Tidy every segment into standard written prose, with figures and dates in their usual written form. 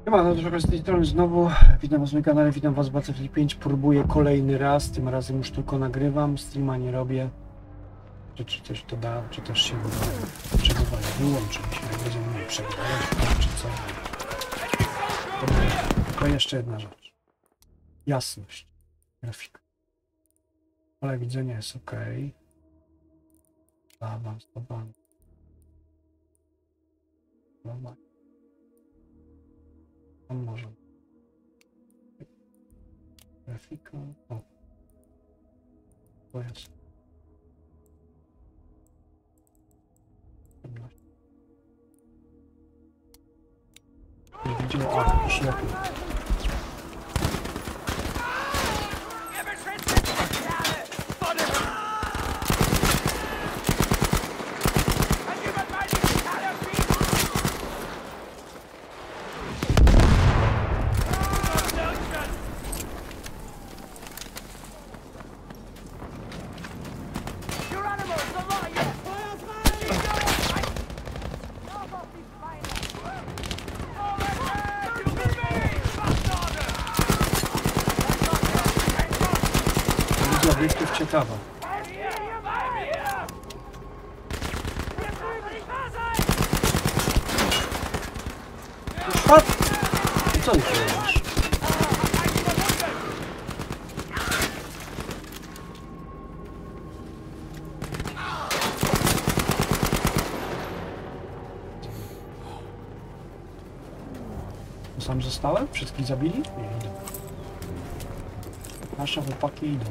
No trochę z tej strony znowu. Witam was na kanale, witam was w Battlefield 5. Próbuję kolejny raz, tym razem już tylko nagrywam, streama nie robię. Czy coś to da, czy też się przebywania wyłączy mi się, będzie mnie przebywać, czy co. To jeszcze jedna rzecz. Jasność. Grafika. Ale widzenie jest ok. Awans. Tam może. Grafika. O. To jest. 17. Nie widział, ale już lepiej. Obiektów ciekawa. What? Co ty robisz? Sam zostałem? Wszystkich zabili? Nie, idą. Nasze chłopaki idą.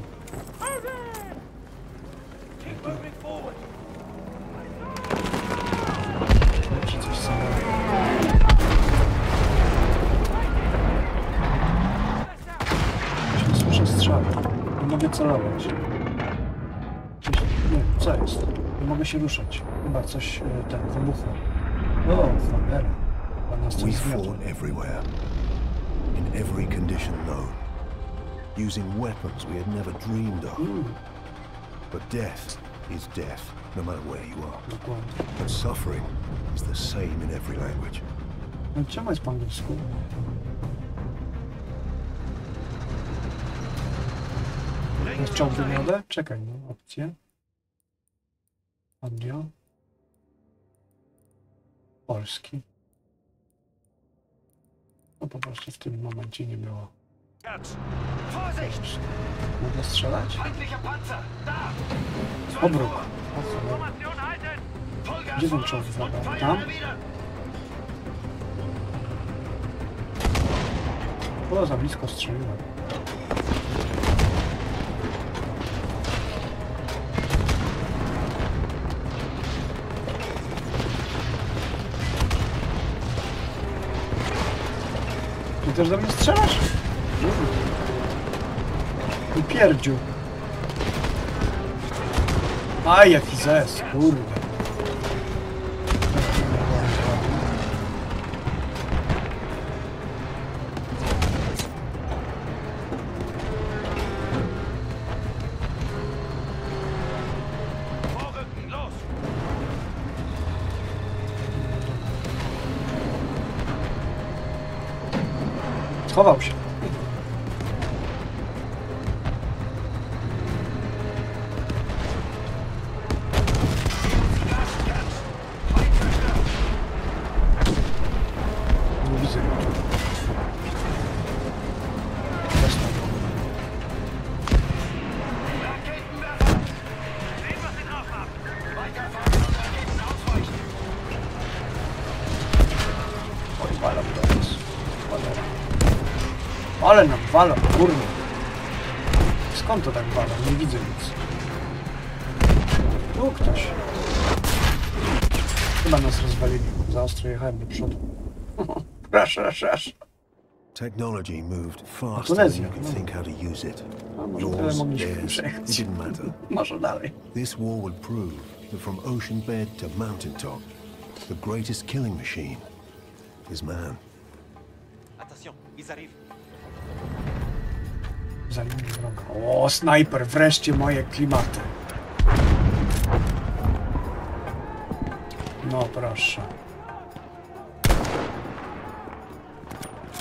Słyszę strzały. Nie mogę celować. Nie, co jest? Nie mogę się ruszać. Chyba coś tak wybuchło. O, cholera. We fought everywhere, in every condition known, using weapons we had never dreamed of. But death is death, no matter where you are. And suffering is the same in every language. No czemu jest po angielsku? Jest czołg wymiadę? Czekaj, no, opcje. Audio. Polski. No po prostu w tym momencie nie było. Mogę strzelać? Obrót. Gdzie ten czołg zabrał? Tam? O, za blisko strzeliłem. Ty też do mnie strzelasz? I pierdziu. Aj, jaki zes, kurde. Schował się. Nie widzę go. Oj, walą teraz. Ale nam walą, kurde. Skąd to tak walą? Nie widzę nic. Tu ktoś. Chyba nas rozwalili. Za ostro jechałem do przodu. Proszę. Technology moved faster than you could think how to use it. Yours, theirs, it didn't matter. Może dalej. This war would prove that from ocean bed to mountaintop, the greatest killing machine is man. Attention, ils arrivent. Za linią wroga. O, snajper, wreszcie moje klimaty. No proszę.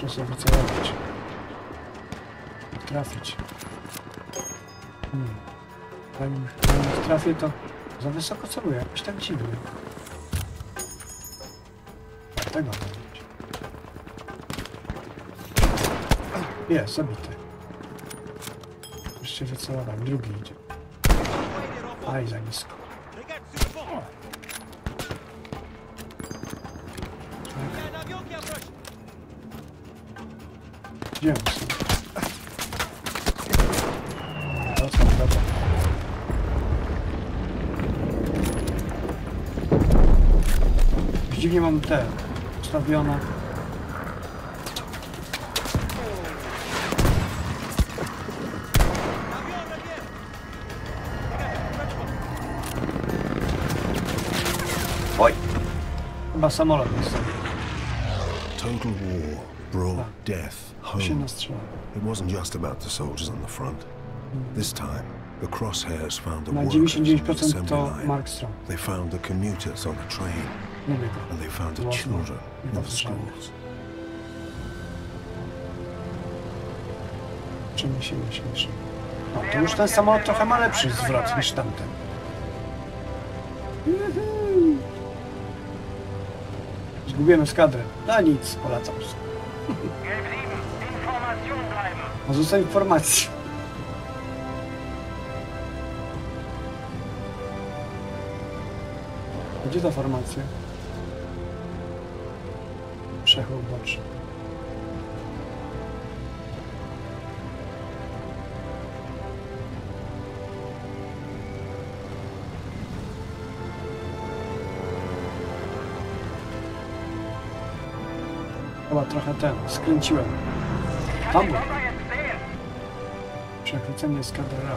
Muszę sobie wycelować. Trafić. Jak trafię, to za wysoko celuję. Jakoś tak dziwnie. Tego ma być. Jest, zabity. Jeszcze wycelowałem. Drugi idzie. Aj, za nisko. Regarde sur le pont. Il y a un avion qui approche. Gdzie on są? Wracam. Dziwnie mam te ustawione. L'avion revient. Regarde, Oj! Chyba samolot jest. Total war brought death To się home. nastrzela. It wasn't just about the soldiers on the front. This time, the crosshairs found the Na workers in the 99% assembly to line. Markstrom. They found the commuters on the train, Nie wiem. and they found the Wow. children in the Wow. schools. Czy mi się nie śmieszy? No to już ten samolot trochę ma lepszy zwrot niż tamten. Juhu. Zgubiłem eskadrę. No nic, polecam się. No zostań informacji. Gdzie ta formacja? Przechód boczny. Chyba trochę skręciłem. Tam był. Przechwycenie eskadry RAF.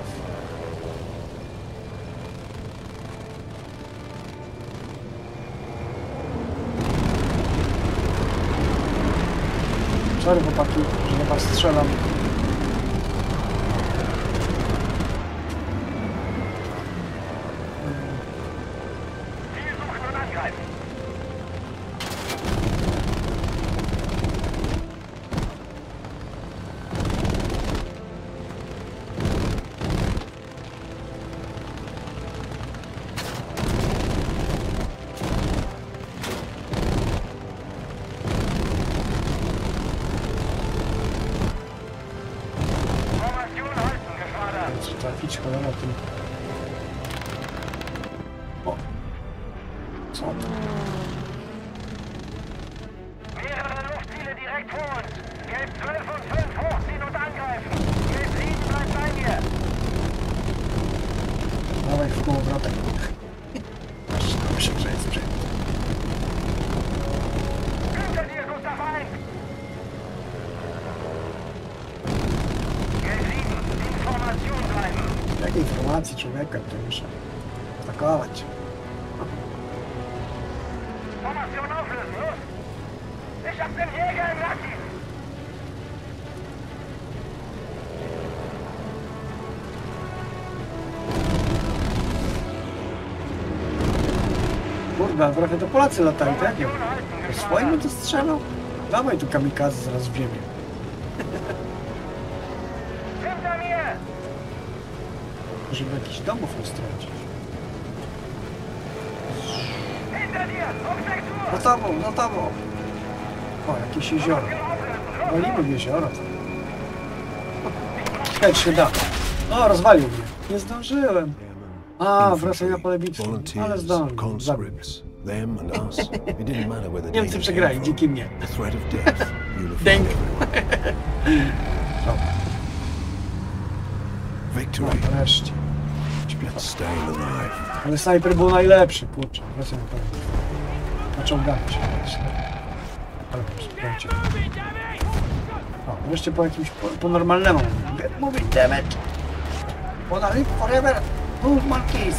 Sorry chłopaki, że na was strzelam. Trafić cholera tym. O! Co to? Mehrere Luftziele direkt vor uns. Gelb 12 und 5 hochziehen und angreifen. Gelb 7 bleibt bei mir. Dawaj w kołowrotek. Dobrze, że jest sprzęt. Hinter dir, guter Feind. Gelb 7, Information bleiben. Jakie informacji człowieka, to muszę atakować. Formation auflösen, los. Ich hab den Jäger im Nacken. Kurwa, trochę to Polacy latają, tak? To swoim to strzelał? Dawaj tu kamikaze zaraz w ziemię. Hinter mir. Żeby jakichś domów nie stracić. Hinter dir, um 6 Uhr. Za tobą, za tobą! O, jakieś jezioro. Walimy w jezioro. Czekaj, czy się da. O, rozwalił mnie. Nie zdążyłem. A, wracaj na pole bitwy. Ale Volunteers, zdążył. Zabił. conscripts, them and us. It didn't matter where the Niemcy danger przegrali, came dzięki from. mnie. The threat of death unified Dęk. everyone. Victory. No, wreszcie. Let's stay alive. Ale snajper był najlepszy, kurczę. Wracaj na pole bitwy. Naciągamy się. Ale słuchajcie. O, wreszcie po jakimś, po normalnemu. Get moving, damn it! Wanna live forever! Move, monkeys!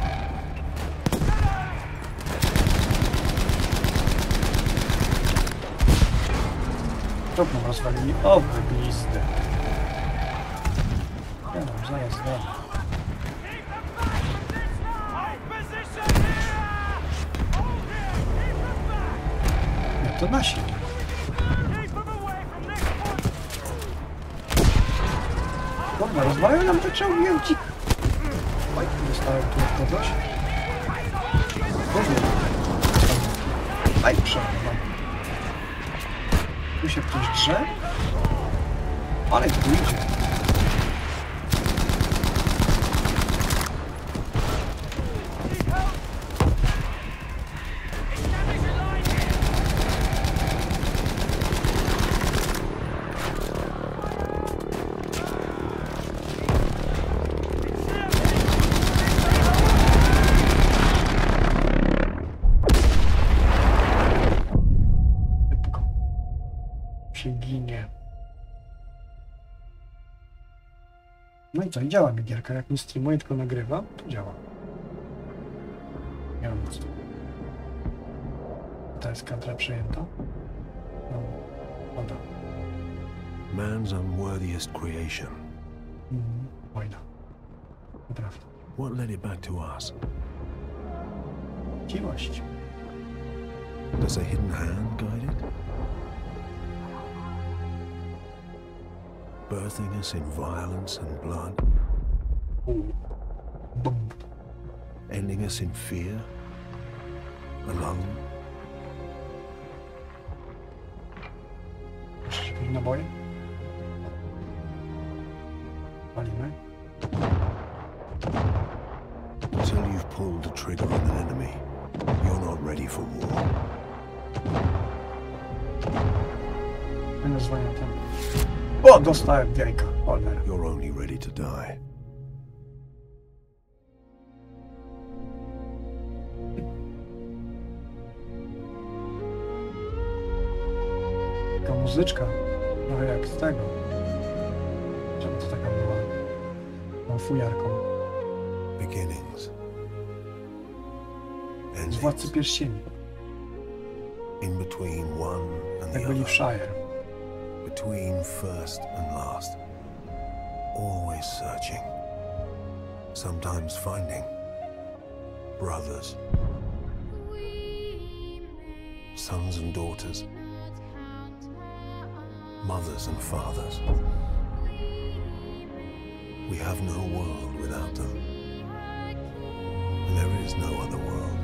Trup nam rozwalili. O, wyglizdę. Ja mam, zaraz dam. Nie, to nasi. Kurwa, rozwalają nam te czołgi, ci... Oj, dostałem tu od kogoś. Różnie. Aj, przeładowam. Tu się ktoś drze. Ale tu idzie. Szybko. Się ginie. No i co? I działa mi gierka. Jak nie streamuję, tylko nagrywam, to działa. Nie mam nic. Ta jest kadra przejęta. No, woda. Man's unworthiest creation. Wojna. Naprawdę. What led it back to us? Chciwość. Does a hidden hand guide it? Birthing us in violence and blood, Bum. ending us in fear, alone. Chcesz jakieś naboje? Palimy. Until you've pulled the trigger on an enemy, you're not ready for war. Będę zwariantem. O, dostałem w jajka. Cholera. You're only ready to die. Taka muzyczka. Trochę jak z tego. Czemu to taka była? Tą fujarką. Beginnings. Z Endings. Władcy Pierścieni. In between one and the Jak byli w other. Shire. Between first and last. Always searching. Sometimes finding. Brothers. Sons and daughters. Mothers and fathers. We have no world without them. There is no other world.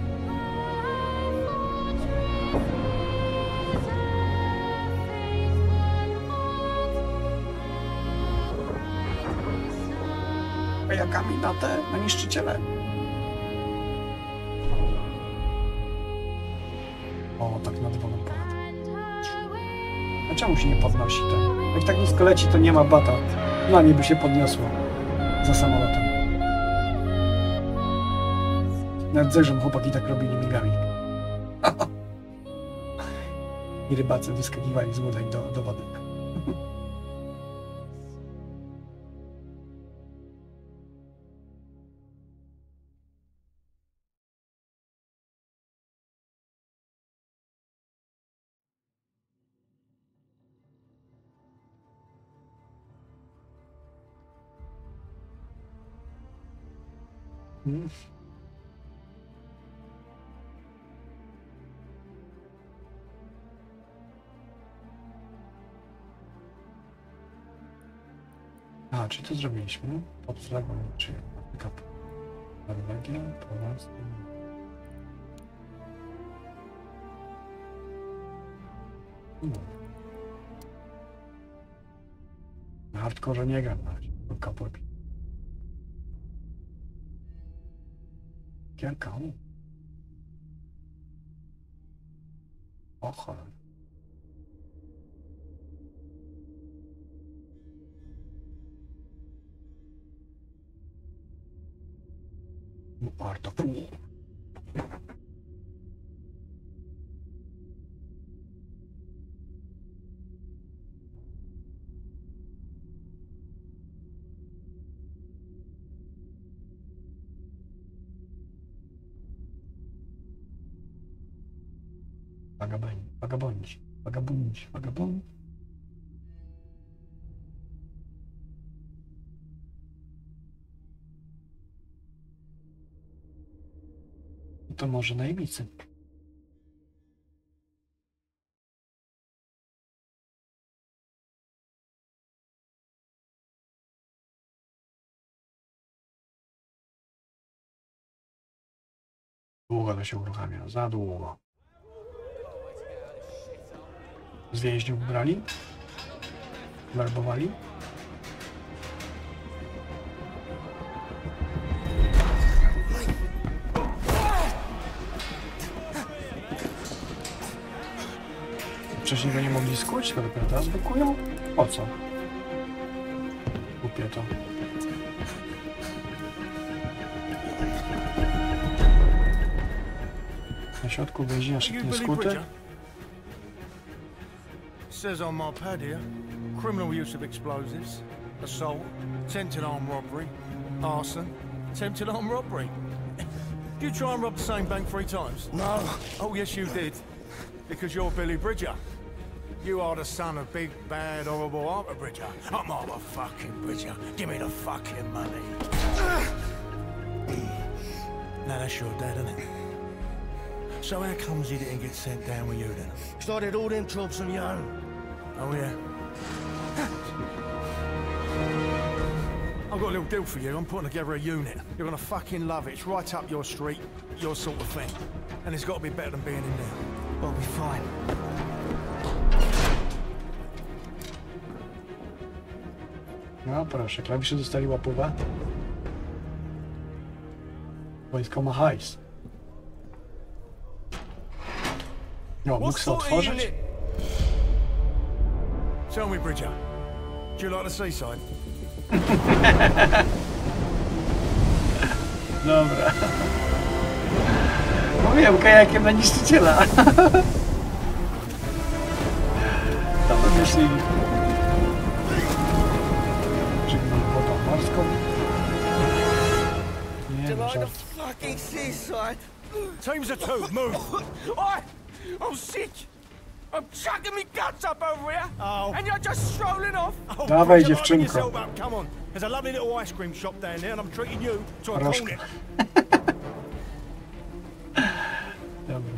Kajakami na niszczyciele. O, tak nad wodą ponad. A czemu się nie podnosi ten? Jak tak nisko leci, to nie ma bata. Na niby się podniosło. Za samolotem. Nad zerzem chłopaki tak robili migami. I rybacy wyskakiwali z łódek do wody. A, czy to zrobiliśmy? Pod flagą, czy Afryka? Norwegia, Polska. Na hardkorze nie gram na razie, tylko purpi. Gierka, o cholera. Warto. Vagabond. To może najemnicy. Długo to się uruchamia, za długo. Z więźniów brali? Werbowali? Wcześniej go nie mogli skuć, to dopiero teraz blokują? Po co? Głupie to. Na środku więzienia szybkie skuty. Says on my pad here, criminal use of explosives, assault, attempted armed robbery, arson, attempted armed robbery. Did you try and rob the same bank 3 times? No. Oh, yes, you did. Because you're Billy Bridger. You are the son of big, bad, horrible Arthur Bridger. I'm Arthur fucking Bridger. Give me the fucking money. Now that's your dad, isn't it? So how comes he didn't get sent down with you then? Started all them jobs on your own. Oh, yeah. I've got a little deal for you. I'm putting together a unit. You're gonna fucking love it. It's right up your street, your sort of thing. And it's got to be better than being in there. I'll be fine. No proszę, klawisze dostali łapówę. Wojsko ma hajs. No, mógł sobie otworzyć? Tell me, Bridger, do you like the seaside? Dobra. Mówiłem kajakiem na niszczyciela. To wymyślili. Żegnam wodą morską. Nie, no żart. Fucking seaside. Teams of 2, move! I'm sick. I'm chucking me guts up over here. Oh. And you're just strolling off. Oh, Dawaj, Bridger, dziewczynko. liven yourself up. Come on. There's a lovely little ice cream shop down there and I'm treating you to a Proszkę. cornet. Dobra.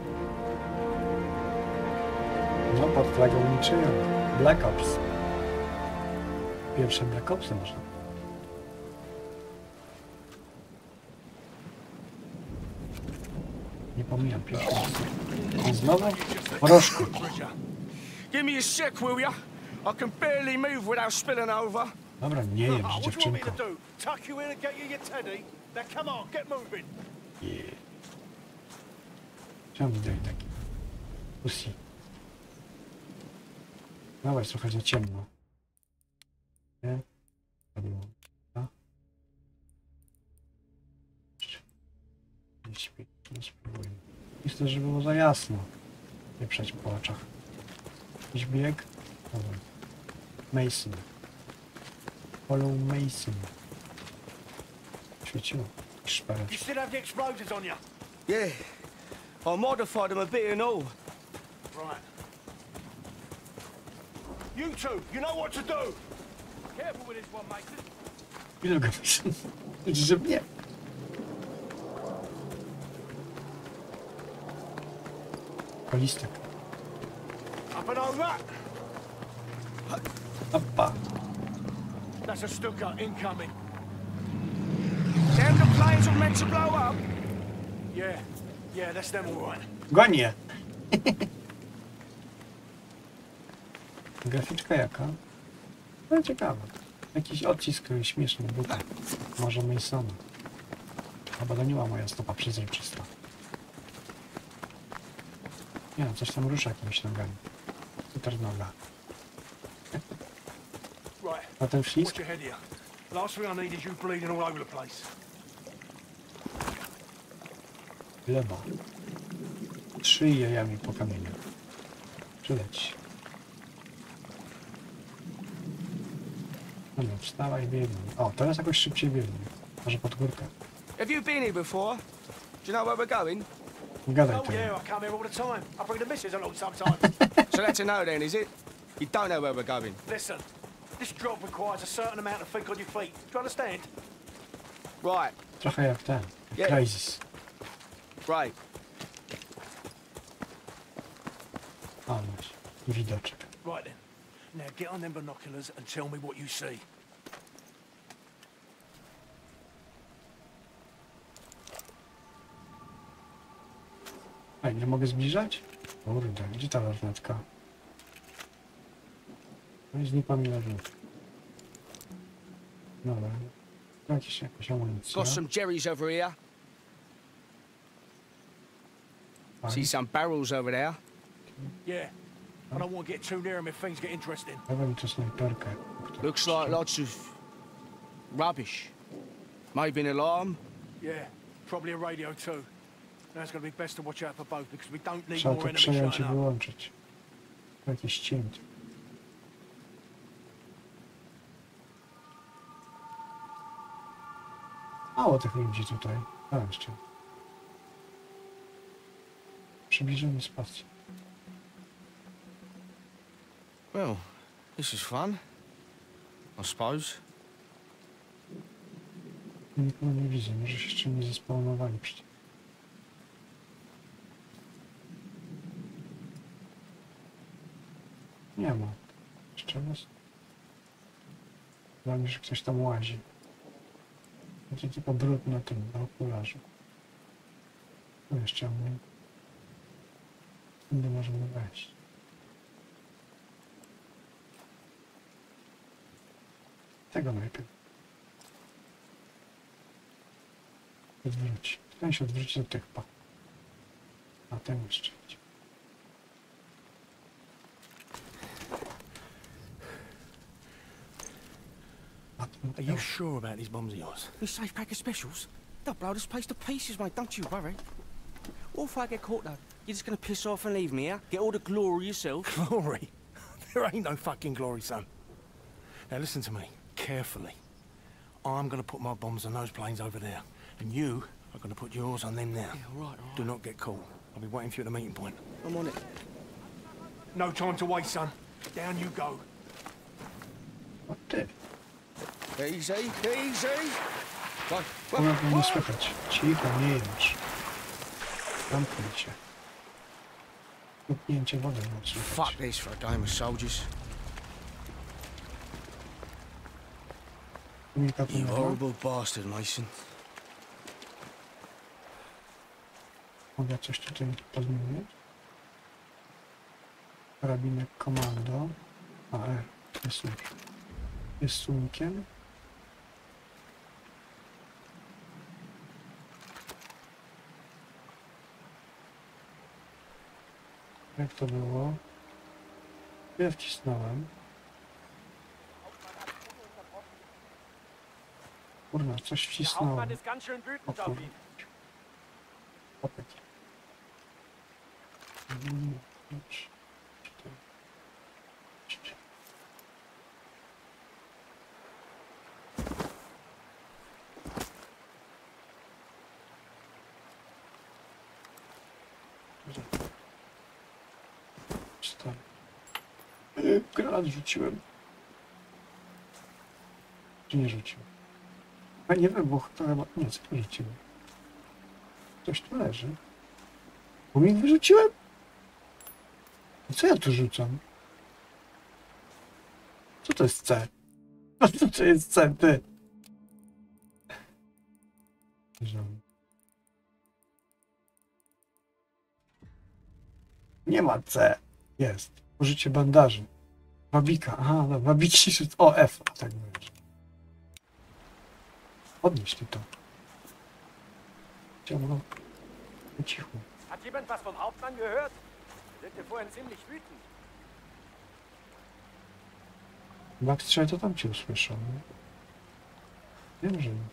No, pod flagą niczyją. Black Ops. Pierwsze Black Opsy można. Nie pomijam pierwszy. I znowu mrożku. Give me a sec, will ya? I can barely move without spilling over. Dobra, nie jem, Oh, what do you want me dziewczynko. to do? Tuck you in and get you your teddy? Now come on, get moving. Yeah. Czemu daj taki? Pussy. Dawaj, trochę za ciemno. Nie? To było. A? Nie śpi. Nie spróbujmy. Myślę, że było za jasno. Nie przejść po oczach. Jakiś bieg? Dobra. Mason. Follow Mason. Świeciło. You Szperać. still have the explosives on you? Yeah. I modified them a bit and all. Right. You two, you know what to do. Careful with this one, Mason. Ile go że mnie. Polistek. Up and over. Opa. That's a Stuka incoming. Them the planes were meant to blow up. Yeah, that's them all right. Gonię. Graficzka jaka? No ciekawe. Jakiś odcisk śmieszny buta. Może Masona. Chyba to nie była moja stopa przezroczysta. Nie no, coś tam rusza jakimiś nogami. Super noga. Right. Na ten ślizg? Watch your head here. Last thing I need is you bleeding all over the place. Gleba. 3 jajami po kamieniu. Przyleć. No, wstawaj, biegnij. O, teraz jakoś szybciej biegnij. Może pod górkę. Have you been here before? Do you know where we're going? Gadaj Oh to. yeah, I come here all the time. I bring the missus along sometimes. So that's a no then, is it? You don't know where we're going. Listen, this job requires a certain amount of think on your feet. Do you understand? Right, Trochę jak ten. Yeah. Crysis. right. O, właśnie. Widoczek. Right then. Now get on them binoculars and tell me what you see. A, nie mogę zbliżać? Kurde, gdzie ta lornetka? No i znikła mi lornetka. Dobra. Jakaś amunicja. Got some Jerry's over here. Fajnie. See some barrels over there. Yeah. I don't want to get too near him if things get interesting. Dawaj mi tu snajperkę. Looks like lots of rubbish. Maybe an alarm. Yeah. Probably a radio too. Now it's going to be best to watch out for both because we don't need Trzeba more to enemies przejąć i showing up. wyłączyć. Jakiś cięć. Mało tych ludzi tutaj. A jeszcze. Przybliżenie spacji. Well, this is fun. I suppose. Nikogo nie widzę. Może się jeszcze nie zespawnowali przecież. Nie ma. Jeszcze raz. Dla mnie, że ktoś tam łazi. Będzie tylko brud na tym, na okularzu. Tu jeszcze mnie. Tędy możemy wejść. Tego najpierw. Odwróć. Ten się odwróci do tych pa. A ten jeszcze idzie. Are you sure about these bombs of yours? This safe pack of specials? They'll blow this place to pieces, mate. Don't you worry. What if I get caught, though? You're just gonna piss off and leave me here? Get all the glory yourself? Glory? There ain't no fucking glory, son. Now listen to me, carefully. I'm gonna put my bombs on those planes over there, and you are gonna put yours on them now. Yeah, right. Do not get caught. I'll be waiting for you at the meeting point. I'm on it. No time to waste, son. Down you go. O ty. Easy, easy. Go. Ona go nie słychać. Cicho, nie jęcz. Zamknij się. Lupnięcie wody nie Fuck słychać. this for a game of soldiers. Komunikatu You nie ma. horrible bastard, Mason. Mogę coś tutaj pozmieniać? Karabinek komando. A, jest już. Jest słonikiem. Jak to było? Ja wcisnąłem. Kurna, coś Der wcisnąłem. Hauptmann ist ganz schön wütend auf ihn. Opek. 4, 3. Granat rzuciłem. Czy nie rzuciłem? A nie wybuch, to chyba... Nie, co rzuciłem? Coś tu leży. Pomnik wyrzuciłem? I co ja tu rzucam? Co to jest C? A co to jest C, ty? Nie ma C. Jest. Użycie bandaży. Wabika. Aha, no, wabiki. O, F. A tak mówisz. Podnieś ty to. Ciągnął. Po cichu. Hat jemand was vom Hauptmann gehört? Wirkte vorhin ziemlich wütend. Jak strzelę, to tam cię usłyszą. Nie? Wiem, że nie.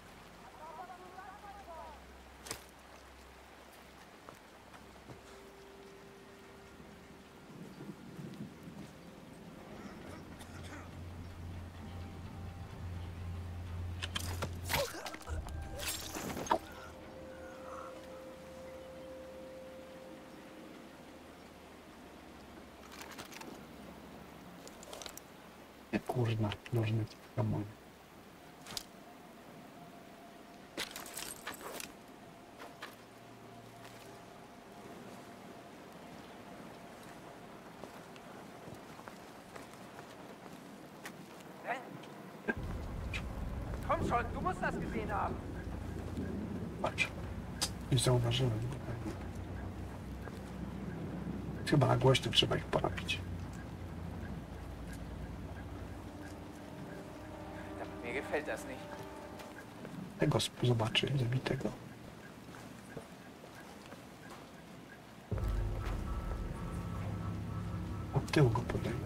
Nie, kurna, różne kamonie. Komm schon, du musst das gesehen haben. Patrz. Nie zauważyłem. Chyba na głośno trzeba ich porabić. Mir gefällt das nicht. Tego zobaczy, zabitego. Od tyłu go podejmę.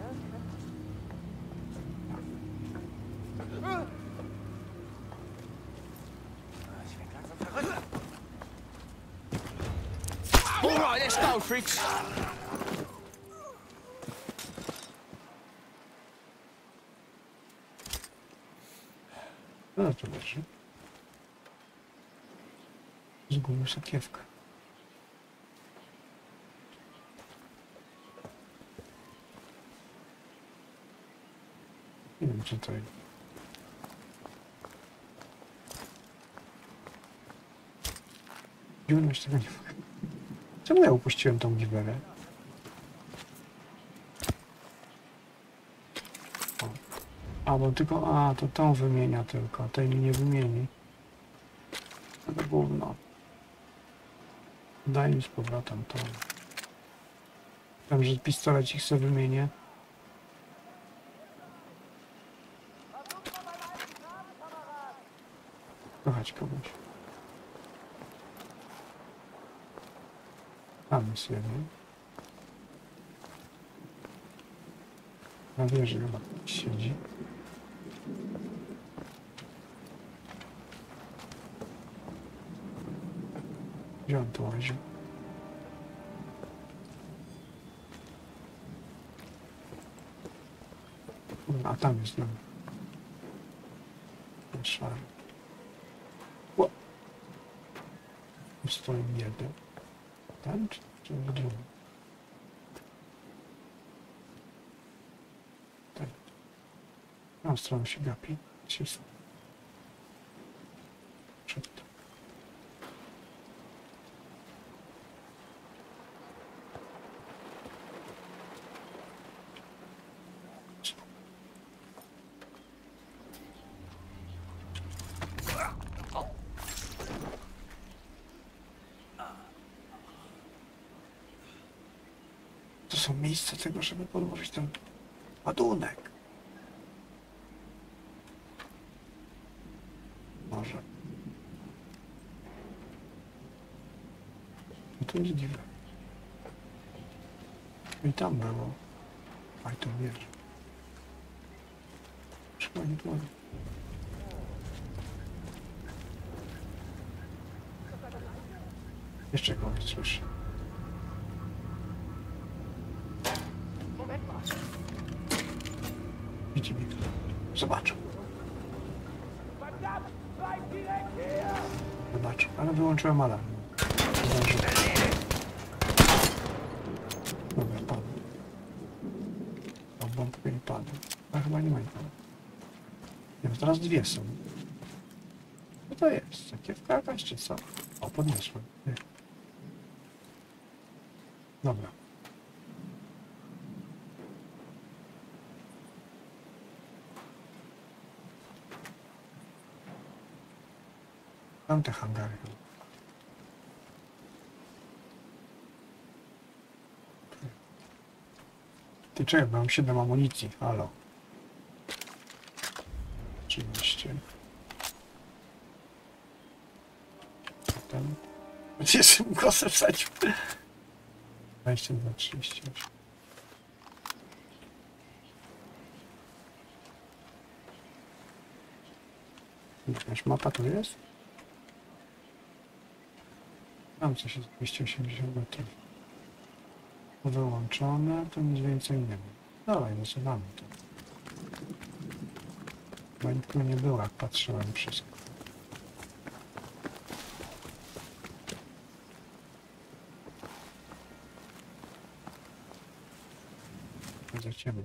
Ich werd langsam verrückt. All right, let's go, Fritz. No to leży. Zgubił sakiewkę. Nie wiem, czy to jest. Dziwność tego nie mogę. Czemu ja upuściłem tą giwerę? A, bo tylko... A, to tą wymienia tylko. Tej mi nie wymieni. To gówno. Daj mi z powrotem to. Wiem, że pistolecik sobie wymienię. Kochać kogoś. Tam jest jeden. Na wieży chyba siedzi. Gdzie on tu łazi? A tam jest jeden. Szary. Ło! Stoi jeden. Tam czy w drugim? Tak. Na stronę się gapi. Cisło. Przed to. To są miejsca tego, żeby podłożyć ten ładunek. Może. No to jest dziwne. I tam było. Aj, to wiesz. Szkoda nie było. Jeszcze kogoś słyszę. Widzi mnie. Zobaczę. Zobaczę, ale wyłączyłem alarm. Zdążyłem. Dobra, padł. Bombkę nie padł. A chyba nie ma nikogo. Nie wiem, teraz dwie są. Co to jest? Sakiewka jakaś czy co? O, podniosłem. Nie. Dobra. Tam te hangary. Ty czekaj, bo mam 7 amunicji. Halo. Oczywiście. Ten. Jeszcze głosem wsadził. 22, 38. Jakaś mapa tu jest? Tam coś jest 280 metrów. Wyłączone, to nic więcej nie ma. Dalej, zaczynamy to. Bo nic tu nie było, jak patrzyłem wszystko. Za ciemno.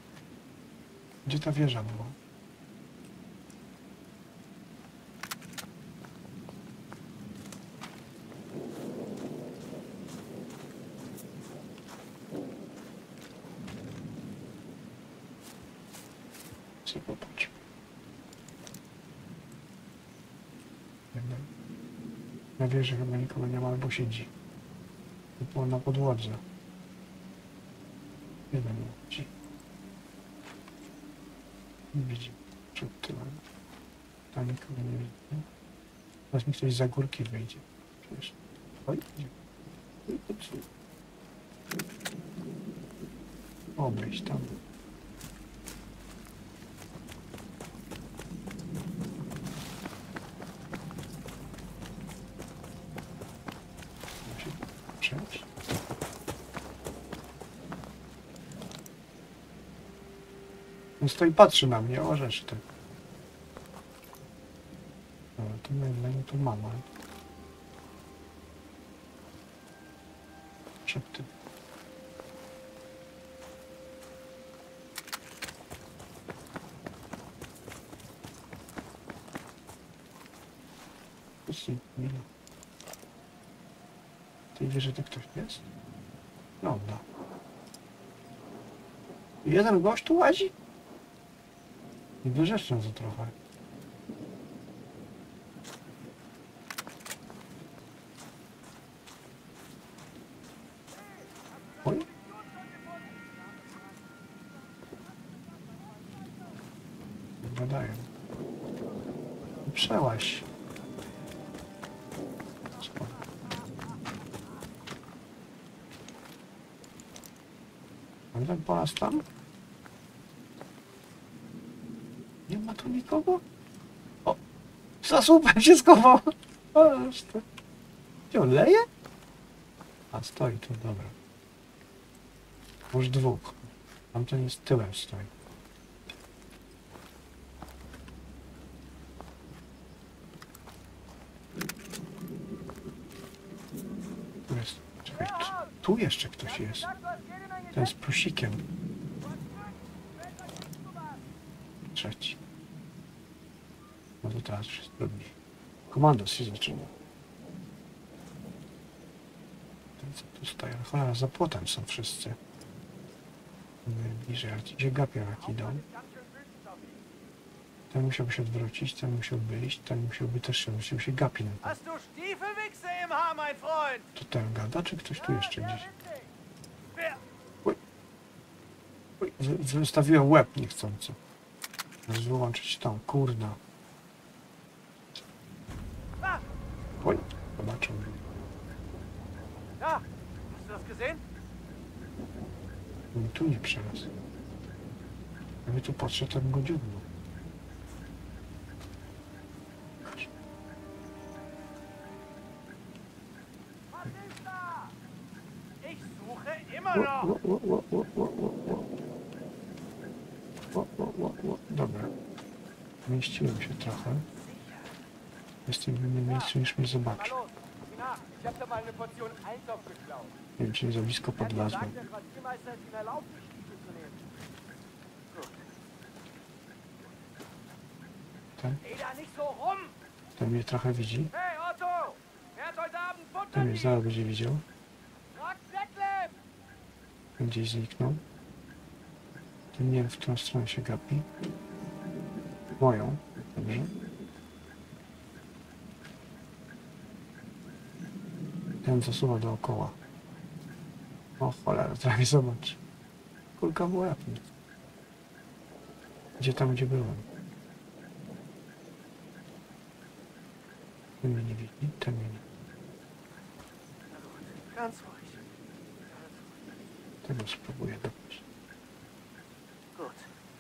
Gdzie ta wieża była? Co popatrz. Na wieży chyba nikogo nie ma, albo siedzi. Było na podłodze. Jeden ludzi. Nie widzi. Przed tyłem. Tam nikogo nie widzi. Teraz mi ktoś za górki wyjdzie. Przecież. Oj, nie. Obejść tam. Musi przejść. On stoi, patrzy na mnie, o rzecz tak. Dobra, to my tu mama. Przed tym. Ty wiesz, że to ktoś jest? No, da. Jeden gość tu łazi? Niedorzecznie to trochę. Oj. Gadają. Przełaź. Ten po nas tam? Nie ma tu nikogo? O! Za słupem się schował! O, to... Gdzie on leje? A, stoi tu, dobra. Już dwóch. Tamten jest tyłem stoi. Tu jest... Czekaj, tu jeszcze ktoś jest. Ten z plusikiem. Trzeci. No to teraz już jest trudniej. Komandos się zaczyna. Ten co tu stoi? Cholera, za płotem są wszyscy. Najbliżej, jak ci się gapią jak idą. Ten musiałby się odwrócić, ten musiałby iść, ten musiałby też się, musiał się gapić. Hast du Stiefelwichse im Haar, mein Freund? To ten gada, czy ktoś tu jeszcze gdzieś? Oj, wystawiłem łeb niechcący. Możesz wyłączyć tą, kurna. Oj, zobaczę. Ja, hast du das gesehen? Tu nie przelazł. Jakby tu podszedł, to bym go dziubnął. Ich suche immer noch. Dobra. Mieściłem się trochę. Jestem w innym miejscu niż mnie zobaczy. Los, na, ich hab da mal eine Portion Eintopf geklaut. Nie wiem, czy nie za blisko podlazłem. Der Quartiermeister ist in erlaubt, die Stiefel zu nehmen. Ten? Geh da nicht so rum! Ten mnie trochę widzi. Hey Otto! Wer hat heute Abend Futter Ten mnie liegen? zaraz będzie widział. Frag Detlef! Ten gdzieś zniknął. Ten nie wiem, w którą stronę się gapi. Moją. Dobrze. Ten zasuwa dookoła. O cholera, trochę mnie zobacz. Kulka w łeb. Gdzie tam, gdzie byłem? Ten mnie nie widzi, ten mnie nie. Ganz ruhig. Tego spróbuję dobić. Gut.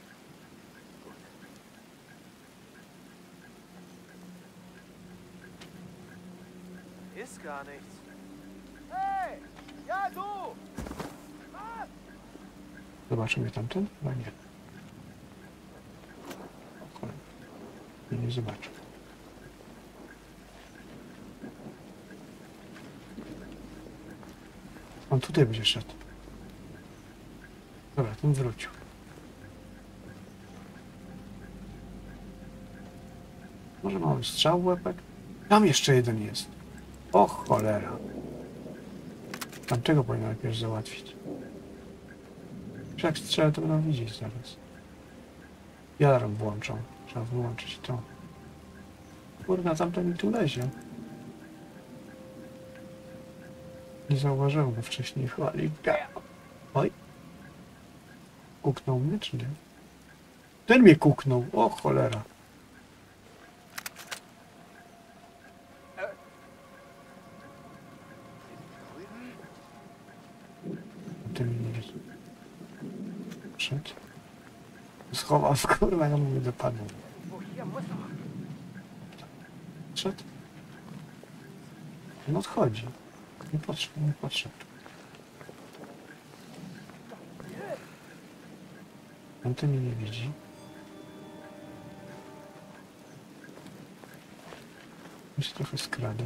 Ist gar nichts. Hey! Ja, du! Was? Zobaczy mnie tamten? Chyba nie. O cholera. Mnie nie zobaczył. On tutaj będzie szedł. Dobra, ten wrócił. Może mały strzał w łepek? Tam jeszcze jeden jest. O cholera. Tamtego powinien najpierw załatwić. Jak strzelę, to będą widzieć zaraz. Alarm włączą. Trzeba wyłączyć to. Kurna, tamto mi tu lezie. Nie zauważyłem go wcześniej. Cholipka. Oj. Kuknął mnie, czy nie? Ten mnie kuknął. O cholera. Ten mnie nie widzi. Przed. Schował, kurwa, ja mu nie dopadł. Przed. On odchodzi. Nie podszedł, nie podszedł. On ty mnie nie widzi. Mi się trochę skradł.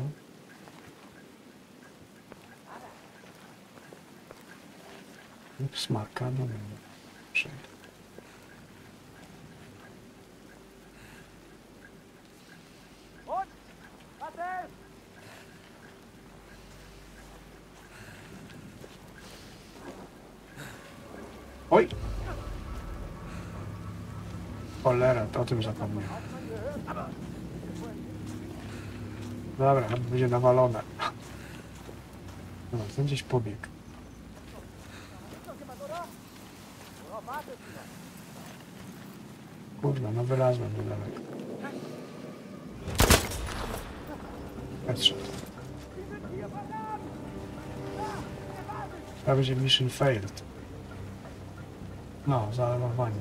Smarka, no nie. Przejdę. Oj! Cholera, to o tym zapomniałem. Dobra, będzie nawalone. No, ten gdzieś pobiegł. Kurwa, no wylazłem do daleko. Patrzę. To będzie mission failed. No, zaalarmowanie.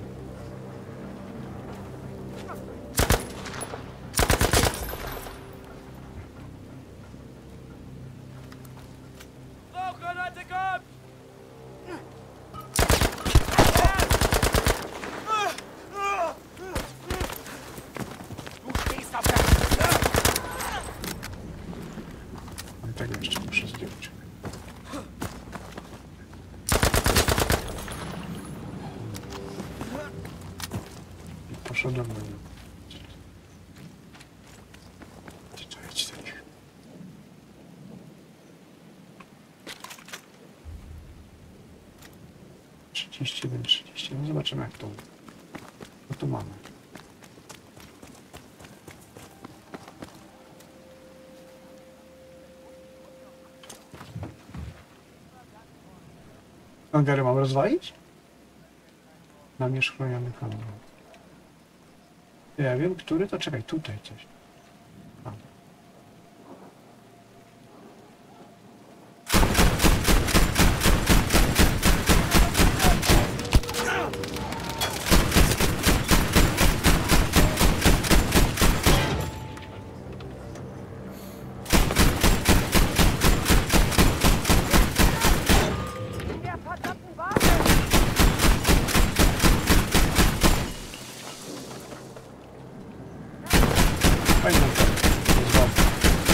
Rauchgranate kommt! Du stehst auf der... Mam tego jeszcze muszę zdjąć. I poszedłem do niego. Gdzie to jest do nich? Jeden, 30. No zobaczymy jak to. Co tu mamy? Hangery mam rozwalić? Na mnie szkolony handel. Ja wiem, który to czekaj, tutaj coś. A. Fajnie to jest.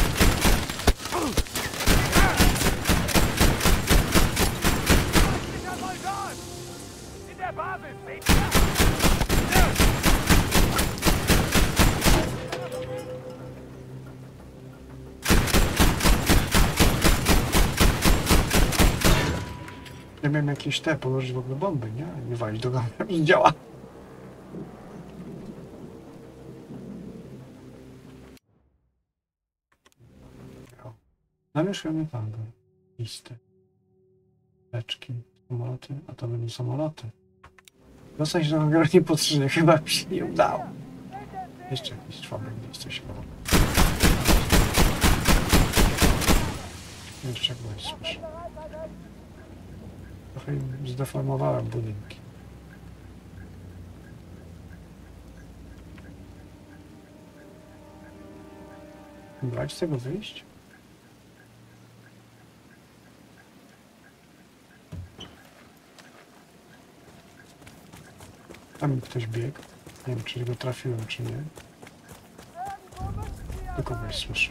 In der Basis, seht Ja miałem jakieś te, położyć w ogóle bomby, nie? Nie walić do gamy, już działa. Namieszujemy tango. Listy. Leczki. Samoloty. A to będą samoloty. Dostać się do hangaru niepotrzebnie. Chyba mi się nie udało. Jeszcze jakiś człowiek gdzieś coś było. Jeszcze czegoś słyszę. Trochę im zdeformowałem budynki. Brać z tego wyjść? Tam mi ktoś biegł. Nie wiem, czy go trafiłem, czy nie. Do kogoś słyszę.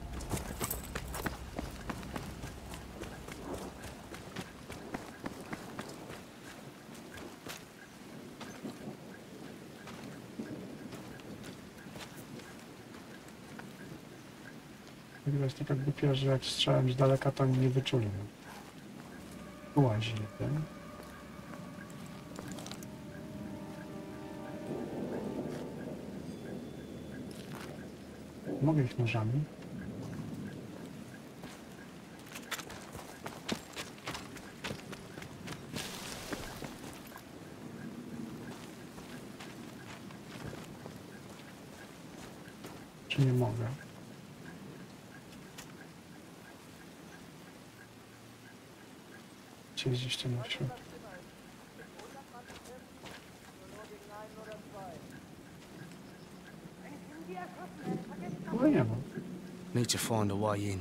Jest to tak głupio, że jak strzelałem z daleka, to oni nie wyczuli. Tu łazi jeden. Mogę ich nożami. Czy nie mogę? Czy gdzieś tam na środku? No nie mam. Need to find a way in.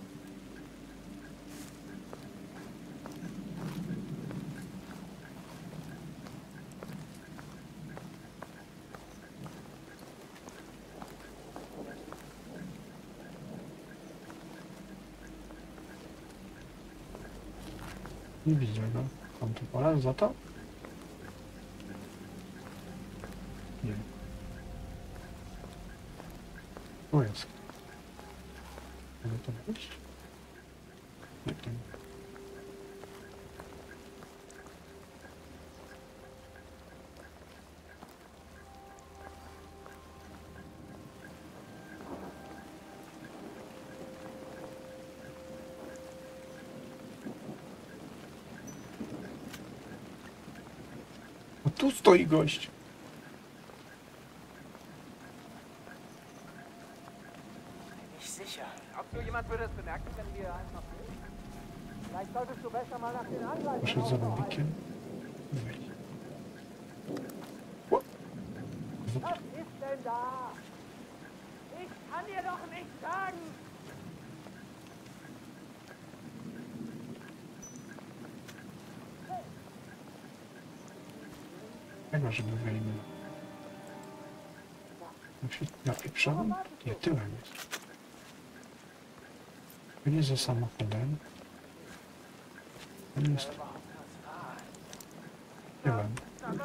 Nie widzę go. Tam tu pole za to? Nie. O jest. Mogę to wyjść? Nie, to nie. A tu stoi gość. Nicht sicher. Glaubst du, jemand würde es bemerken, wenn wir einfach... Vielleicht solltest du besser mal nach den Angleitern Poszedł za Rubikiem. Wyjść. Ło. Was ist denn da? Ich kann dir doch nicht sagen! Tego, żeby wyjmę. Musi napieprzony? Nie, tyłem jest. To nie za samochodem. To jest tyłem.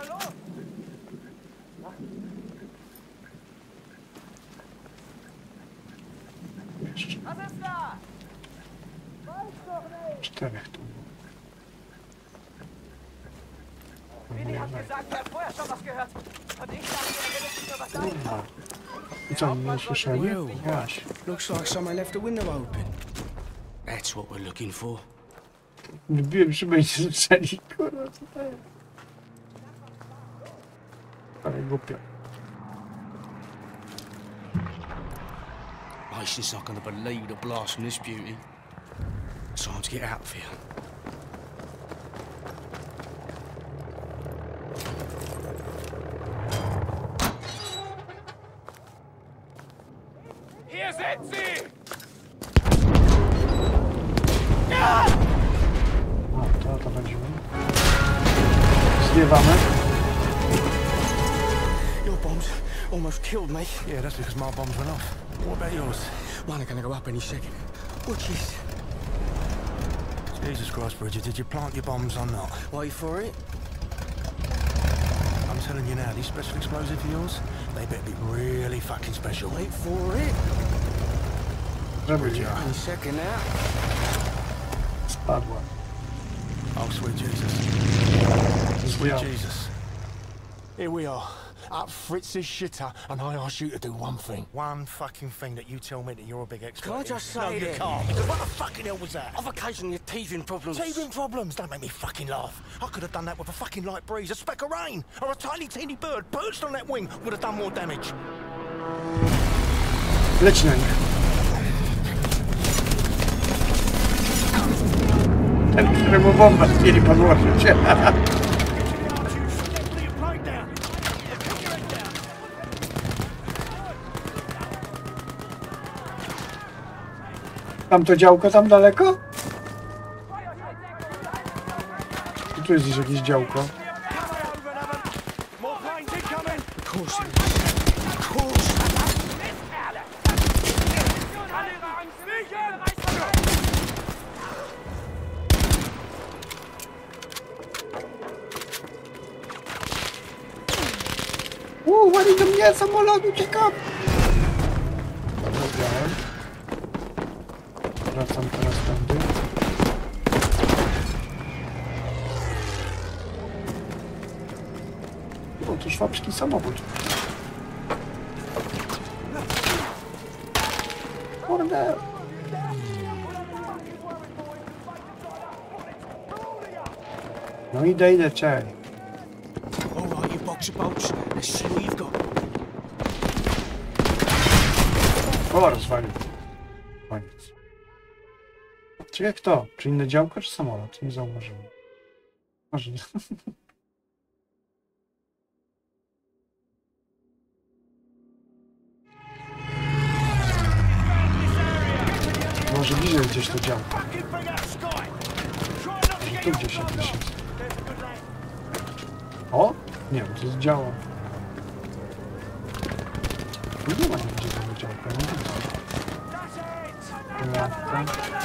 Jeszcze. Was ist da? Czterech tu było. Willi hat gesagt, er hat vorher schon was gehört. Und ich dachte, er will jetzt nur was sagen. Kurwa. I co, nie słyszeli? Will, Jaś. looks like someone left the window open. That's what we're looking for. Lubiłem, żeby nie słyszeli. Kurwa, co to jest? Ale głupio. Mason's not gonna believe the blast from this beauty. Time to get out of here. Hier sind sie! A, to będziemy. Zwiewamy. Your bombs almost killed me. Yeah, that's because my bombs went off. What about yours? One are gonna go up any second. Which is... Jesus Christ, Bridget, did you plant your bombs or not? Wait for it. I'm telling you now, these special explosives of yours, they better be really fucking special. Wait for it. Żeby Any second now. spadła. Oh, sweet Jesus. Zwiał. Sweet Jesus. Here we are, up Fritz's shitter, and I ask you to do one thing. One fucking thing that you tell me that you're a big expert Can I in. just say No, you that- can't. What the fucking hell was that? I've occasionally teething problems. Teething problems? Don't make me fucking laugh. I could have done that with a fucking light breeze, a speck of rain, or a tiny teeny bird perched on that wing would have done more damage. Leć na nich. Ten, któremu bombę chcieli podłożyć. Tam to działko tam daleko? Czy tu jest gdzieś jakieś działko? More planes incoming! Of course it is. Of course. Wali do mnie samolot, uciekam! Dobra, wziąłem. Wracam teraz tędy. O, to szwabski samochód. mordę! No idę, czekaj. All right, you boxer bolts. Let's see what you've got. O, rozwalił. Koniec. Ciekawe kto? Czy inne działko, czy samolot? Nie zauważyłem. Może nie. Może bliżej gdzieś to działko. Może tu gdzieś jakieś jest. O! Nie wiem, to jest działo. Tu nie ma nigdzie tego działka, nie widzę. Latka.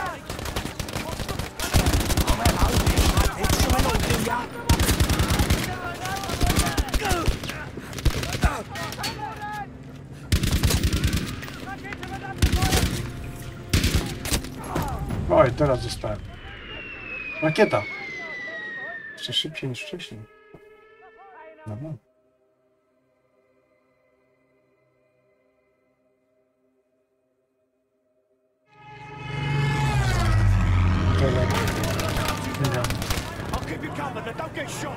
Oj, teraz zostałem. Rakieta. Jeszcze szybciej niż wcześniej. No. I'll keep you covered, but don't get shot.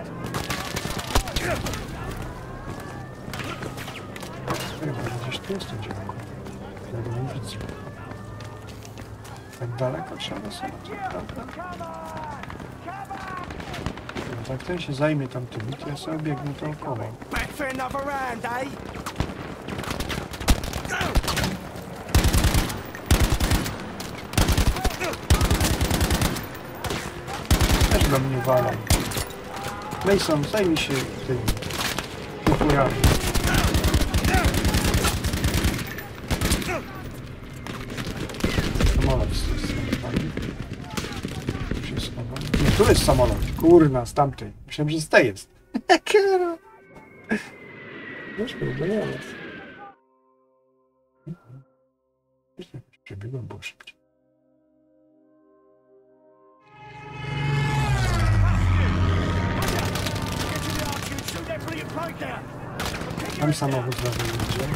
Gdzieś tu jest to działko. Ja go nie widzę. Tak daleko trzeba sobie, prawda? No, tak ten się zajmie tamtymi, to ja sobie biegnę dookoła. Back for another round, eh? Też do mnie walą. Mason, zajmij się tymi kulturami. Samolot z tej strony pali. Tu się schowa. Nie, tu jest samolot. Kurna, z tamtej. Myślałem, że z tej jest. Kero. Wiesz, problemy. Przebiegłem, było szybciej. Tam samochód znowu idzie.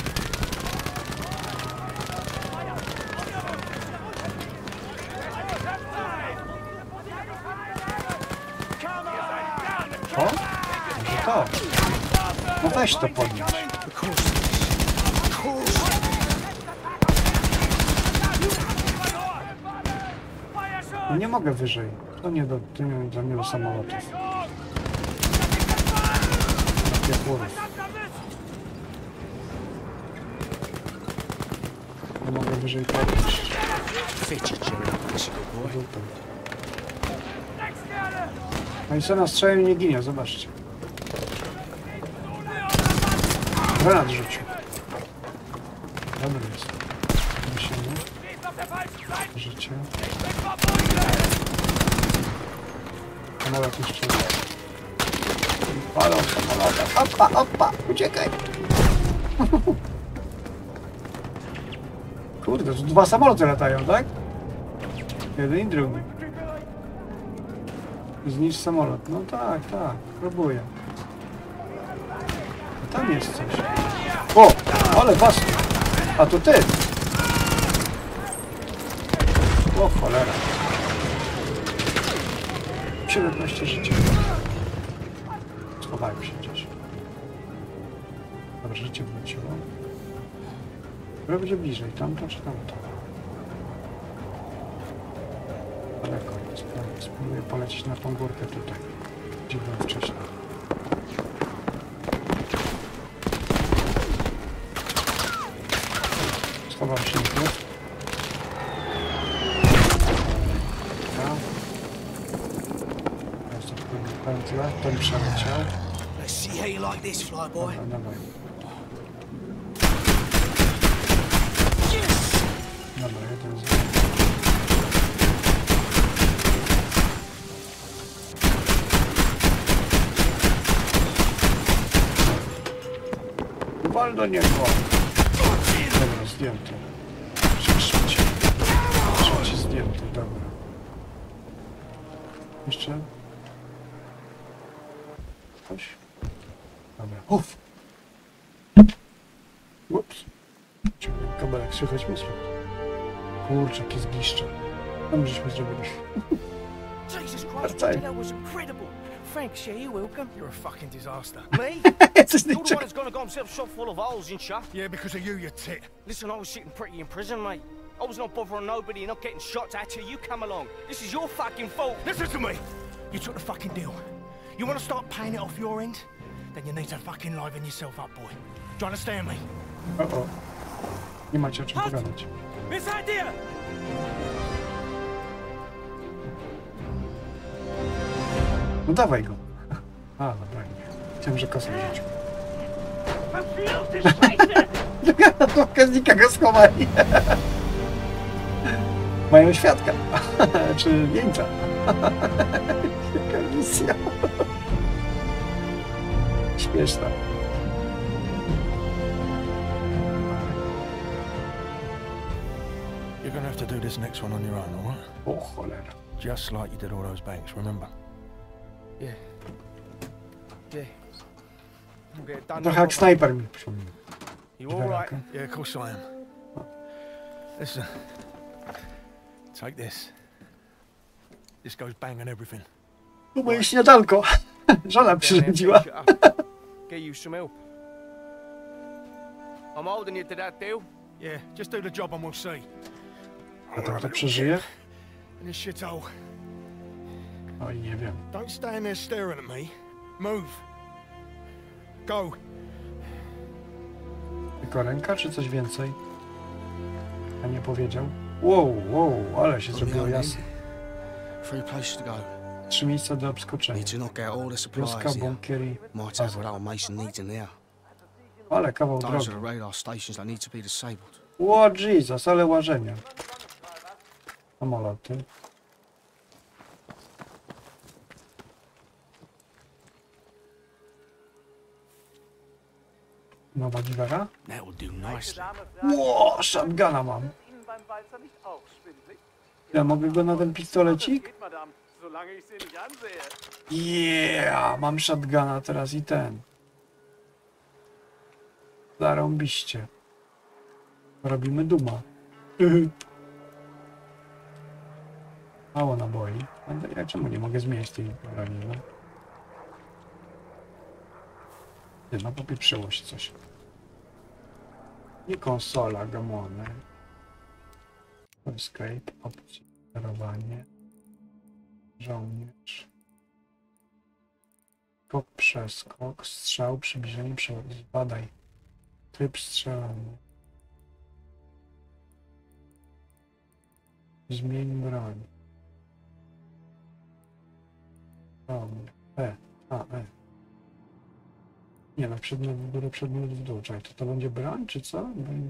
O? Może to? No weź to podnieś. No nie mogę wyżej. To nie do samolotów. Takie chłopów. Nie mogę wyżej podnieść. No i co na strzałem nie ginie, zobaczcie. Granat rzucił. Dobry jest. Musimy. Życie. Samolot jeszcze. Palą samolotem. Opa, opa, uciekaj. Kurde, tu dwa samoloty latają, tak? Jeden i drugi. Zniszcz samolot. No tak, tak. Próbuję. Tam jest coś. O! Ale was! A to ty! O cholera. 17 życia. Schowałem się gdzieś. Dobrze, życie wróciło. Które będzie bliżej? Tamto czy tamto? Daleko jest. Spróbuję polecieć na tą górkę tutaj, gdzie byłem wcześniej. Schowam się tu. Jest to pętle, ten przeleciał. Let's see how you like this, flyboy. Dobra, dawaj. Dobra, jeden z nich. Wal do niego! Dobra, zdjęty. Trzeci zdjęty, dobra. Jeszcze? Coś? Dobra. Uff! Ups! Kabelek, słychać mnie? Kurczę, jakie zgliszcze. Tam żeśmy zrobili. Jesus Christ, That's that it. was incredible. Thanks, yeah, you're welcome. You're a fucking disaster. Me? Coś You're the niczego. one that's gonna got himself shot full of holes, ain't ya? Yeah, because of you, you tit. Listen, I was sitting pretty in prison, mate. I was not bothering nobody, not getting shots at you. You come along. This is your fucking fault. Listen to me. You took the fucking deal. You want to start paying it off your end? Then you need to fucking liven yourself up, boy. Do you understand me? O. Nie macie o czym pogadać. Miss idea! No dawaj go. A, dobra, nie. Chciałem, że kosę wziąć. Do okaznika go schowali. Mają świadka. Czy jeńca. Jaka misja. Śmieszna. You're gonna have to do this next one on your own, all right? O cholera. Just like you did all those banks, remember? Yeah. Yeah. We'll get it done. Trochę jak snajper mi przypomina. You all right? Yeah, of course I am. Listen. Take this. This goes bang on everything. To moje śniadanko. Żona przyrządziła. Get you some help. I'm holding you to that deal. Yeah, just do the job and we'll see. A to przeżyje? In this shithole. Oj, nie wiem. Don't stand there staring at me. Move. Go. Tylko ręka, czy coś więcej? A nie powiedział. Wow, ale się zrobiło jasne. 3 places to go. 3 miejsca do obskoczenia. Need to knock out all the supplies Wioska, here. bunkieri. Might have what old Mason needs in there. Ale kawał Those drogi. are the radar stations that need to be disabled. Ło, Jesus, ale łażenia. Samoloty. Nowa giwara? That will do nicely. Ło, shotguna mam. Ihnen beim Walzer nicht auch schwindelig? Ja mogę go na ten pistolecik? Geht, Madame, solange ich Sie nicht ansehe. Yeah, mam shotguna teraz i ten. Zarąbiście. Robimy duma. Mało naboi. Ja czemu nie mogę zmienić tej broni, no? Nie, no popieprzyło się coś. Nie konsola, gamony. Escape, opcje, sterowanie. Żołnierz. Skok, przeskok, strzał, przybliżenie, zbadaj. Tryb strzelania. Zmień broń. E. Nie, na przedmiot w górę, przedmiot w dół. Czekaj, to będzie broń, czy co?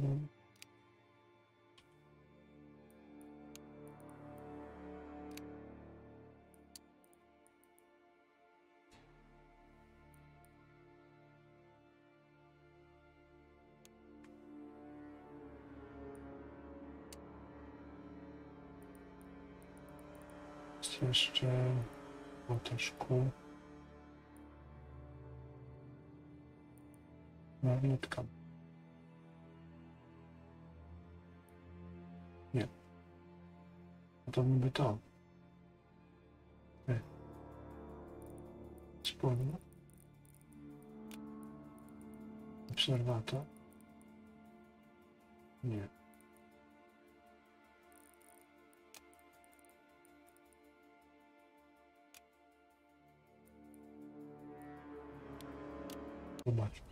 Jest jeszcze szkół. Magnetka. Nie. No to niby to. Wspólne. Obserwator. Nie. Zobacz.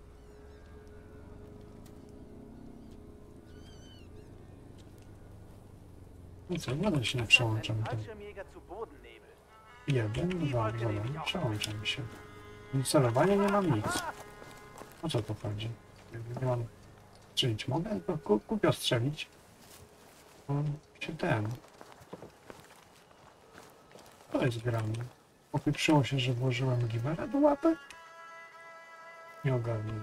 No co, nadal się nie przełączam. Fallschirmjäger zu Bodennebel. 1, 2, dobra, przełączam się. Celowania nie mam nic. O co to chodzi? Nie mam strzelić. Mogę? Kupię strzelić. Się ten. To jest grane. Popieprzyło się, że włożyłem giwerę do łapy. Nie ogarnę.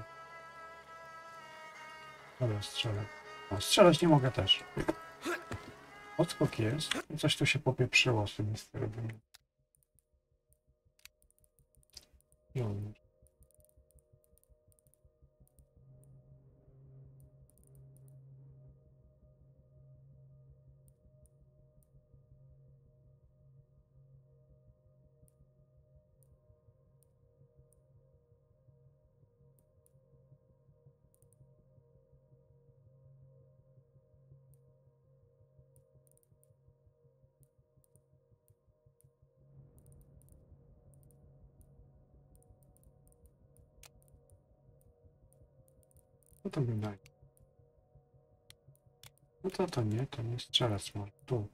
Dobra, strzelę. O, strzelać nie mogę też. Odskok jest. Coś tu się popieprzyło z tymi sterowami. Co to mi daje? No to nie strzelec może. Tu.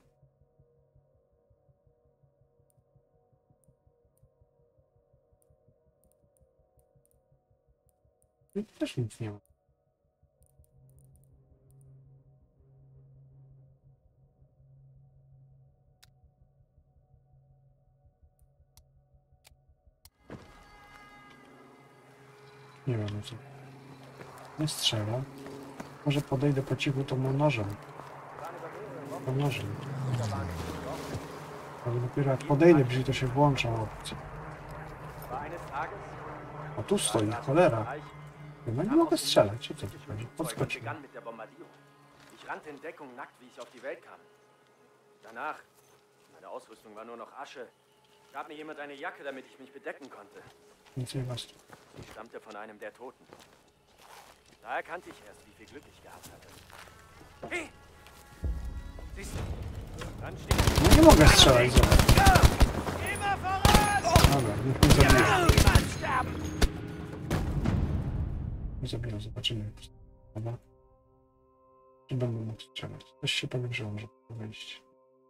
I też nic nie ma. Nie wiem co. Nie strzelę. Może podejdę po cichu to nożem. Nożem. Ale dopiero jak podejdę bliżej to się włączą opcje. O tu stoi, cholera. No nie mogę strzelać, o co tu chodzi? Podskoczył. begann mit der Bombardierung. Ich rannte in Deckung nackt, wie ich auf die Welt kam. Danach, meine Ausrüstung war nur noch Asche, gab mir jemand eine Jacke, damit ich mich bedecken konnte. Nic nie masz. Sie stammte von einem der Toten. Da erkannte ich erst, wie viel Glück ich gehabt hatte. Hey! Siehst du? Dann steht No nie mogę strzelać, zobacz. immer voran! Dobra, niech mnie zabiją. Niemand sterben! Zabiją, zobaczymy. Dobra. Nie będę mógł strzelać. Coś się powiększyło, może wyjść.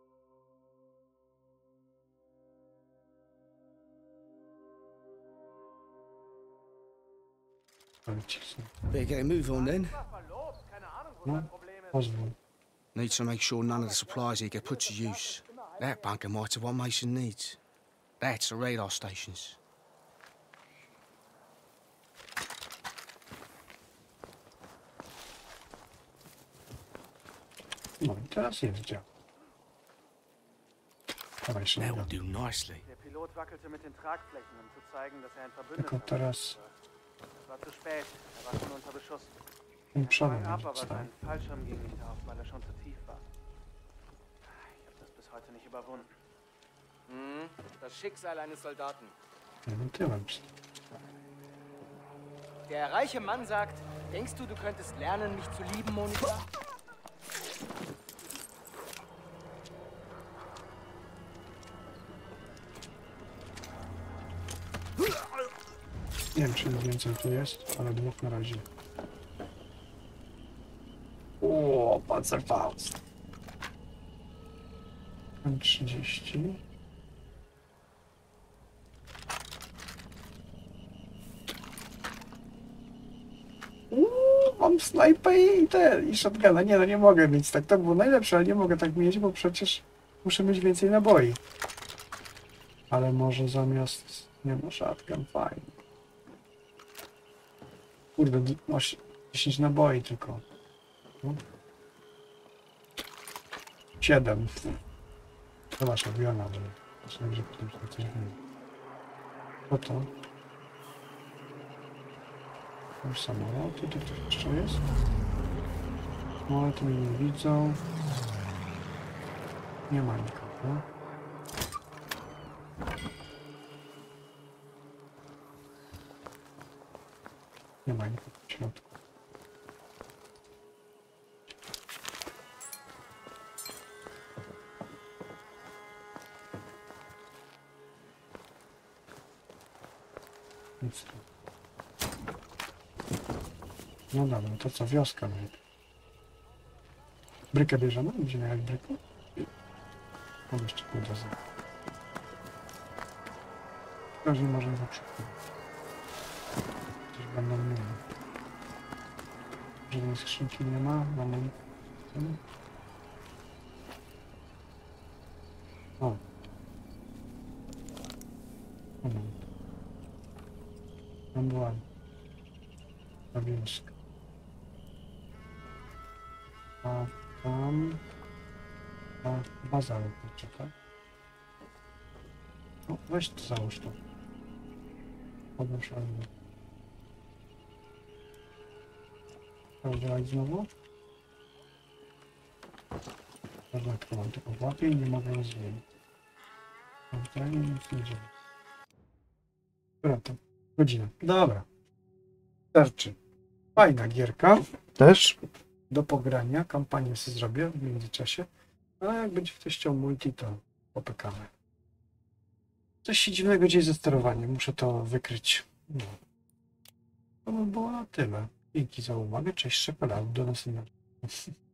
Ale cisnę. Better get a move on then. No, pozwól. Need to make sure none of the supplies here get put to use. That bunker might have what Mason needs. That's the radar stations. No i teraz jest dział. Dawaj, That will szybko. do nicely. Der Pilot wackelte mit den Tragflächen, um zu zeigen, dass er ein Tylko Verbündeter teraz Es war zu spät. Er war schon unter Beschuss. tym Er przodem sprang ab, będzie aber stał. sein Fallschirm ging nicht auf, weil er schon zu tief war. Ich habe das bis heute nicht überwunden. Das Schicksal eines Soldaten. Ja, no tyłem. Der reiche Mann sagt, denkst du, du könntest lernen, mich zu lieben, Monika? Nie wiem, czy więcej tu jest, ale dwóch na razie. O, Panzerfaust. M30. Mam snajpę i shotguna. Nie, no nie mogę mieć tak. To było najlepsze, ale nie mogę tak mieć, bo przecież muszę mieć więcej naboi. Ale może zamiast... Nie no, shotgun, fajnie. Kurde, 10 naboi tylko. No. 7. Zobacz, robiona, ale myślę, że potem się coś zmieni. Co to? Już samoloty, tu coś jeszcze jest? No ale tu mnie nie widzą. Nie ma nikogo. Nie ma nikogo w środku. Nic tu. No dobra, to co, wioska najpierw. Brykę bierzemy? Będziemy jechać brykę? Mam jeszcze pół dozy. Każdy może zaprzykład. Coś będą mieli. Żadnej skrzynki nie ma, mamy... O. Moment. Tam była... Ta wioska. A tam... A baza lotnicza, tak? No, weź to załóż to. Podnoszę albo... Trzeba działać znowu? Można tylko mam tylko w łapie i nie mogę rozwijać. Mam tutaj nic nie dzieje. Dobra, to godzina. Dobra. Starczy. Fajna gierka. Też do pogrania. Kampanię sobie zrobię w międzyczasie. Ale jak będzie ktoś chciał multi, to popykamy. Coś się dziwnego dzieje ze sterowaniem. Muszę to wykryć. No. To by było na tyle. Dzięki za uwagę, cześć, Szepelał, do następnego.